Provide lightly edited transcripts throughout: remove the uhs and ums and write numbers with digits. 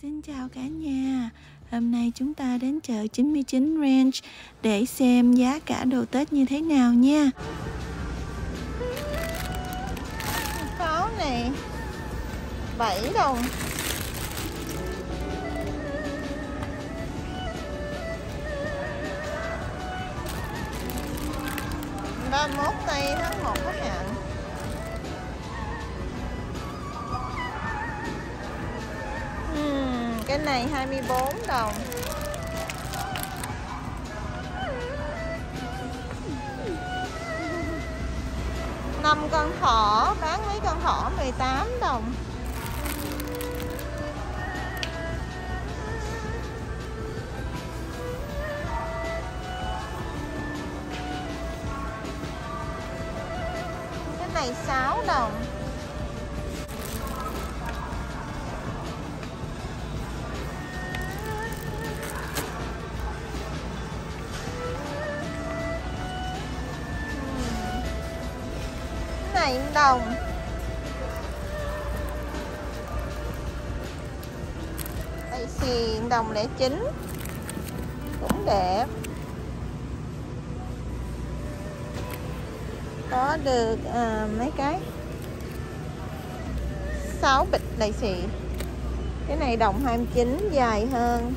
Xin chào cả nhà. Hôm nay chúng ta đến chợ 99 Ranch để xem giá cả đồ Tết như thế nào nha. Pháo này 7 đồng. Ba 31 tây tháng 1 có hạn. Cái này 24 đồng. Năm con thỏ, bán mấy con thỏ 18 đồng. Cái này 6 đồng. Này 1 đồng. Đây xì 1 đồng 09 cũng đẹp. Có được mấy cái 6 bịch đầy xì. Cái này 1 đồng 29 dài hơn.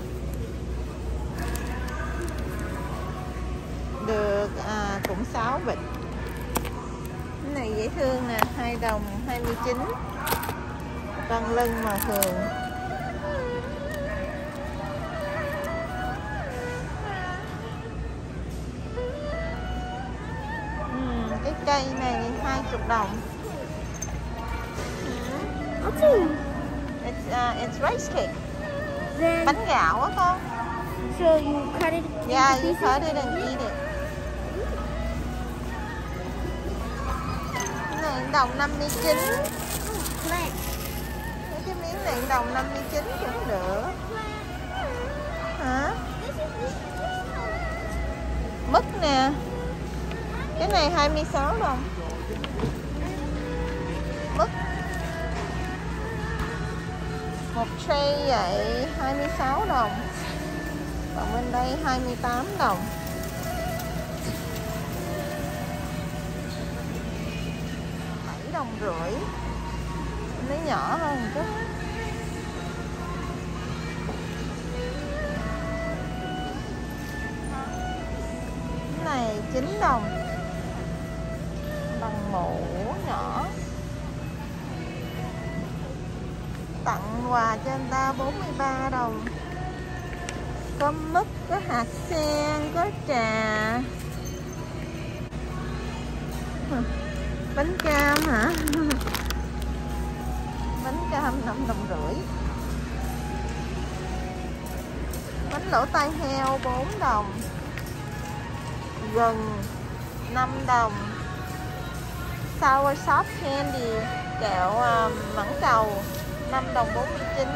Được cũng 6 bịch. Cái này dễ thương nè, 2 đồng 29. Con lưng mà thường. Cái cây này 20 đồng. It's rice cake. Then bánh gạo á con. So you cut it into Yeah, you pieces? cut it and eat it. Cái này 1 đồng 59. Black. Cái miếng này 1 đồng 59 cũng được. Hả? Mứt nè. Cái này 26 đồng. Mứt. Một tray vậy 26 đồng. Còn bên đây 28 đồng. Đồng rưỡi. Nó nhỏ hơn một chút. Cái này 9 đồng. Bằng mũ nhỏ. Tặng quà cho anh ta 43 đồng. Có mứt, có hạt sen, có trà. Bánh cam hả? Bánh cam 5 đồng rưỡi. Bánh lỗ tai heo 4 đồng. Gừng 5 đồng. Sour soft candy, kẹo mãng cầu 5 đồng 49.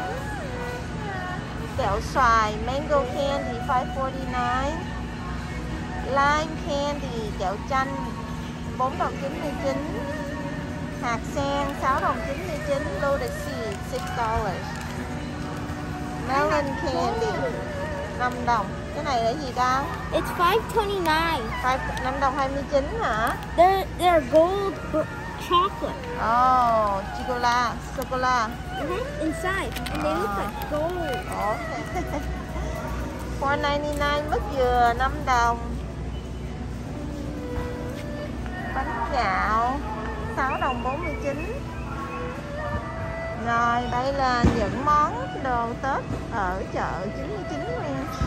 Kẹo xoài mango candy 5.49. Lime candy, kẹo chanh 4 đồng 99. Hạt sen 6 đồng 99. Lotus seed $6. Melon candy 5 đồng. Cái này là gì ta? It's $5.29. 5 đồng 29 hả? They're gold chocolate. Oh, sô-cô-la. Inside, and they look like gold. Okay. $4.99 mứt dừa 5 đồng. Bánh gạo 6 đồng 49. Rồi đây là những món đồ Tết ở chợ 99 Ranch.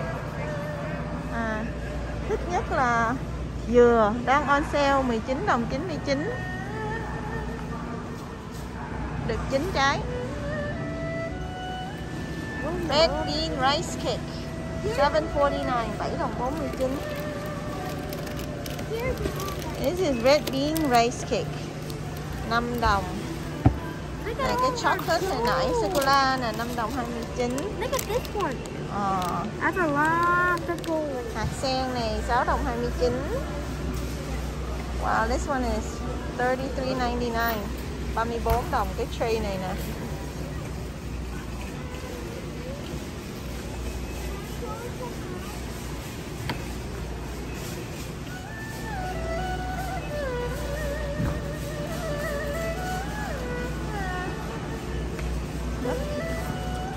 Thích nhất là dừa đang on sale 19 đồng 99. Được 9 trái. Red bean rice cake 7.49, 7 đồng 49. This is red bean rice cake 5 đồng. Này cái chocolate này nãy sô-cô-la nè 5 đồng 29. Look at this one. That's a lot of gold. Hạt sen này 6 đồng 29. Wow, this one is $33.99. 34 đồng cái tray này nè.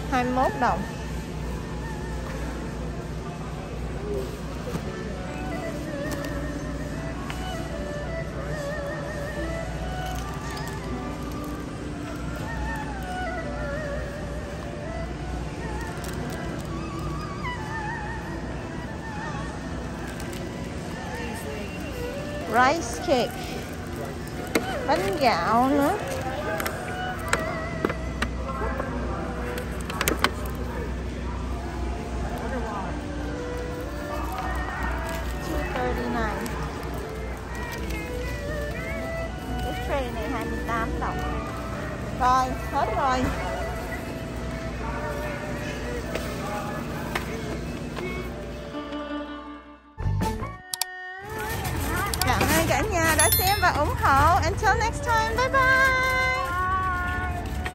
21 đồng. Rice cake, bánh gạo nữa. Cái tray này 28 đồng. Rồi, hết rồi. Cảm ơn cả nhà đã xem và ủng hộ. Until next time, bye bye.